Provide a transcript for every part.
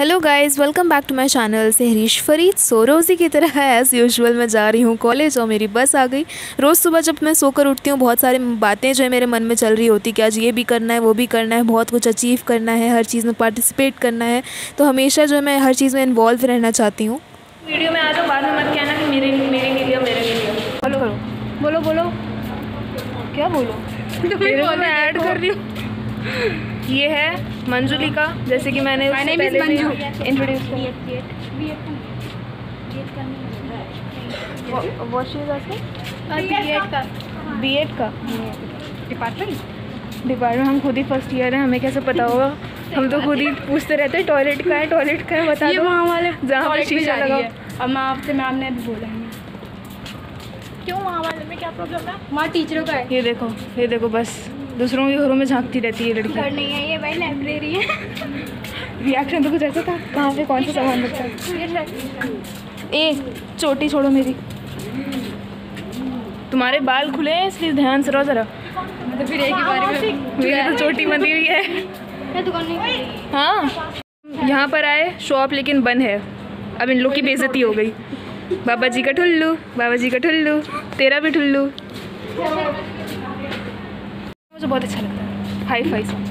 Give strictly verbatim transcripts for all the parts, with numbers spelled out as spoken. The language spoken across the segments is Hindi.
Hello guys, welcome back to my channel से हरीश फरीद। सो रोज़ी की तरह एज़ यूजुअल मैं जा रही हूँ कॉलेज और मेरी बस आ गई। रोज़ सुबह जब मैं सोकर उठती हूँ बहुत सारी बातें जो है मेरे मन में चल रही होती कि आज ये भी करना है, वो भी करना है, बहुत कुछ अचीव करना है, हर चीज़ में पार्टिसिपेट करना है। तो हमेशा जो है मैं हर चीज़ में इन्वॉल्व रहना चाहती हूँ। वीडियो में आ जाओ, बाद में मत कहना कि मेरे मेरे नहीं लिया मेरे नहीं लिया। बोलो करो, बोलो बोलो क्या बोलो तो मैं ऐड कर रही हूँ। ये है मंजुलिका, जैसे कि मैंने उससे पहले भी इंट्रोड्यूस किया। बीएड का डिपार्टमेंट डिपार्टमेंट हम खुद ही फर्स्ट ईयर है, हमें कैसे पता होगा। हम तो खुद ही पूछते रहते हैं टॉयलेट का है टॉयलेट का है बता दो वहाँ वाले जहाँ पे शीशा लगा। अब मैं आपसे मैम ने अभी बोला है क्यों वहाँ वाले में क्या प्रॉब्लम है? वहाँ टीचरों का है। ये देखो ये देखो बस दूसरों के घरों में झांकती रहती है लड़की। घर नहीं है ये भाई, लाइब्रेरी है। रिएक्शन तो कुछ ऐसा था, कहाँ पे कौन सा सामान रखा है। ए चोटी छोड़ो मेरी, तुम्हारे बाल खुले हैं इसलिए ध्यान से रहो जरा। तो फिर एक ही बार में मेरी तो चोटी बंधी हुई है। मैं दुकान नहीं। हाँ यहाँ पर आए शॉप लेकिन बंद है, अब इन लोग की बेइज्जती हो गई। बाबा जी का ठुल्लू, बाबा जी का ठुल्लू, तेरा भी ठुल्लू। मुझे बहुत अच्छा लगता है हाई फाई सा।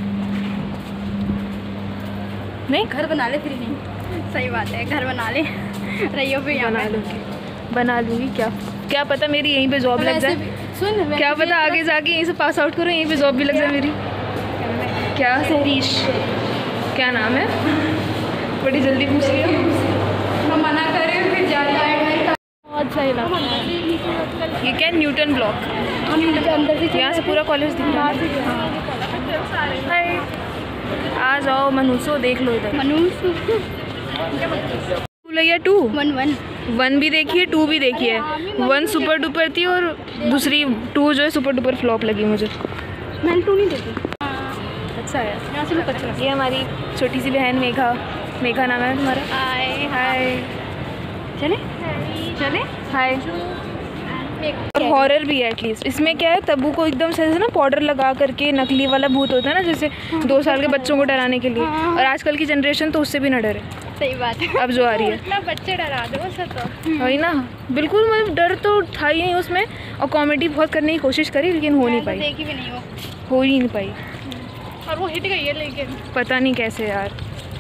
नहीं घर बना ले फिर नहीं। सही बात है, घर बना ले रहियो भी बना लूँगी बना लूँगी क्या क्या पता मेरी यहीं पे जॉब लग जाए। सुन क्या पता आगे जाके यहीं से पास आउट करूँ, यहीं पे जॉब भी लग जाए मेरी। क्या हरीश क्या नाम है? बड़ी जल्दी पूछ लिया। हम मना कर रहे हैं फिर जा रहे हैं। बहुत सही लगा। ये क्या न्यूटन ब्लॉक? हम अंदर से यहाँ से पूरा कॉलेज दिख रहा है। आ जाओ मनुष्य देख लो इधर। मनुष्य भैया टू वन वन वन भी देखिए टू भी देखिए। वन सुपर डुपर थी और दूसरी टू जो है सुपर डुपर फ्लॉप लगी मुझे। मैंने टू नहीं देखी। अच्छा है। यहाँ से लोग अच्छा। ये हमारी छोटी सी बहन मेघा। मेघा नाम है तुम्हारा? हाय हाय चले चले हाय। और हॉरर भी है एटलीस्ट। इसमें क्या है, तब्बू को एकदम से ना पाउडर लगा करके नकली वाला भूत होता है ना, जैसे दो साल के बच्चों को डराने के लिए। और आजकल की जनरेशन तो उससे भी ना डरे। सही बात है। अब जो आ रही है इतना बच्चे डरा दो बस तो वही ना, बिल्कुल मतलब डर तो था ही नहीं उसमें। और कॉमेडी बहुत करने की कोशिश करी लेकिन हो नहीं पाई। देखी भी नहीं हो हो ही नहीं पाई। और वो हिट गई है लेकिन पता नहीं कैसे यार।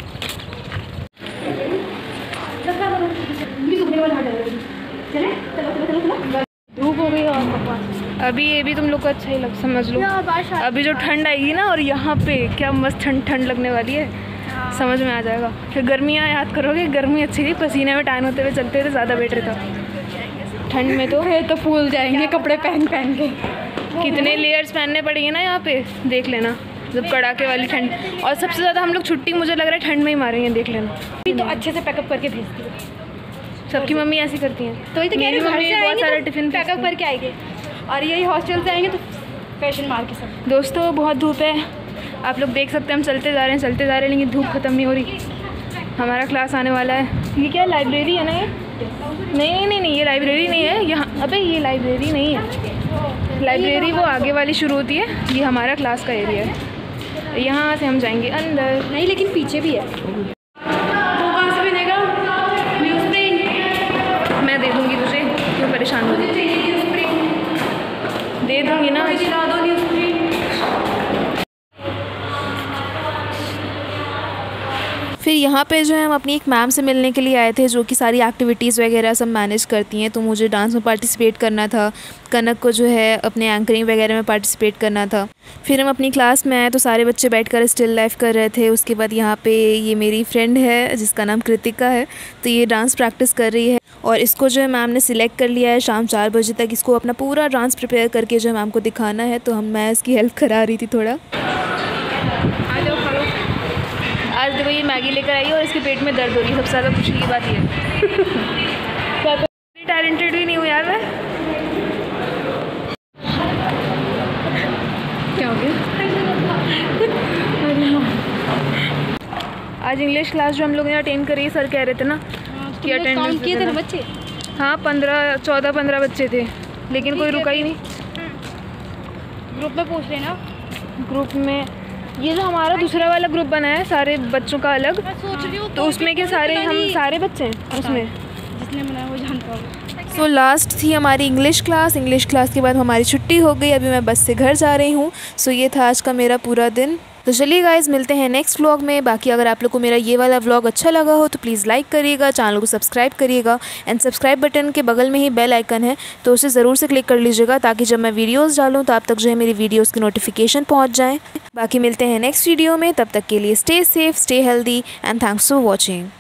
धूप हो गई और अभी ये भी तुम लोग को अच्छा ही लग समझ लो। अभी जो ठंड आएगी ना, और यहाँ पे क्या मस्त ठंड ठंड लगने वाली है, समझ में आ जाएगा। फिर गर्मियाँ याद करोगे, गर्मी अच्छी थी, पसीने में टाइम होते हुए चलते थे, ज़्यादा बेटर था। ठंड में तो है तो फूल जाएंगे कपड़े पहन पहन के। कितने लेयर्स पहनने पड़ेंगे ना यहाँ पे, देख लेना जब कड़ाके वाली ठंड। और सबसे ज़्यादा हम लोग छुट्टी मुझे लग रहा है ठंड में ही मारेंगे, देख लेना। अभी तो अच्छे से पैकअप करके भेजती है। सबकी मम्मी ऐसी करती हैं। तो ये तो कह रही मम्मी बहुत सारा तो टिफिन पैकअप करके आएंगे, और यही हॉस्टल से आएंगे तो फैशन मार के सब। दोस्तों बहुत धूप है, आप लोग देख सकते हैं। हम चलते जा रहे हैं चलते जा रहे हैं लेकिन धूप ख़त्म नहीं हो रही। हमारा क्लास आने वाला है। ये क्या लाइब्रेरी है ना? ये नहीं नहीं नहीं नहीं ये लाइब्रेरी नहीं है यहाँ। अबे ये लाइब्रेरी नहीं है, लाइब्रेरी वो आगे वाली शुरू होती है। ये हमारा क्लास का एरिया है, यहाँ से हम जाएंगे अंदर। नहीं लेकिन पीछे भी है। वो कहाँ से बनेगा? न्यूज़ प्रिंट मैं दे दूँगी तुझे, क्यों परेशान हो? मुझे चाहिए न्यूज़ प्रिंट। दे दूँगी ना। दिला दो न्यूज़ प्रिंट। फिर यहाँ पे जो है हम अपनी एक मैम से मिलने के लिए आए थे जो कि सारी एक्टिविटीज़ वगैरह सब मैनेज करती हैं। तो मुझे डांस में पार्टिसिपेट करना था, कनक को जो है अपने एंकरिंग वगैरह में पार्टिसिपेट करना था। फिर हम अपनी क्लास में आए तो सारे बच्चे बैठकर स्टिल लाइफ कर रहे थे। उसके बाद यहाँ पे ये मेरी फ्रेंड है जिसका नाम कृतिका है, तो ये डांस प्रैक्टिस कर रही है। और इसको जो है मैम ने सिलेक्ट कर लिया है, शाम चार बजे तक इसको अपना पूरा डांस प्रिपेयर करके जो है मैम को दिखाना है। तो हम मैं इसकी हेल्प करा रही थी थोड़ा। आज देखो ये मैगी लेकर आई है और इसके पेट में दर्द हो रही है। सबसे ज़्यादा खुशी की बात ये टैलेंटेड भी नहीं हूँ यार मैं। क्या हो गया? आज इंग्लिश क्लास जो हम लोग ने अटेंड करी, सर कह रहे थे ना कि अटेंडेंस किए थे बच्चे। हाँ पंद्रह चौदह पंद्रह बच्चे थे, लेकिन कोई रुका ही नहीं। ग्रुप में पूछ लेना। ग्रुप में ये जो हमारा दूसरा वाला ग्रुप बना है सारे बच्चों का अलग, मैं सोच रही हूँ तो उसमें के सारे हम सारे बच्चे हैं उसमें। जिसने बनाया वो जानता होगा। सो so, लास्ट थी हमारी इंग्लिश क्लास। इंग्लिश क्लास के बाद हमारी छुट्टी हो गई, अभी मैं बस से घर जा रही हूँ। सो so, ये था आज का मेरा पूरा दिन। तो चलिए गाइज, मिलते हैं नेक्स्ट व्लॉग में। बाकी अगर आप लोग को मेरा ये वाला व्लॉग अच्छा लगा हो तो प्लीज़ लाइक करिएगा, चैनल को सब्सक्राइब करिएगा एंड सब्सक्राइब बटन के बगल में ही बेल आइकन है तो उसे ज़रूर से क्लिक कर लीजिएगा, ताकि जब मैं वीडियोस डालूँ तो आप तक जो है मेरी वीडियोस की नोटिफिकेशन पहुँच जाए। बाकी मिलते हैं नेक्स्ट वीडियो में, तब तक के लिए stay safe, stay healthy and thanks for watching.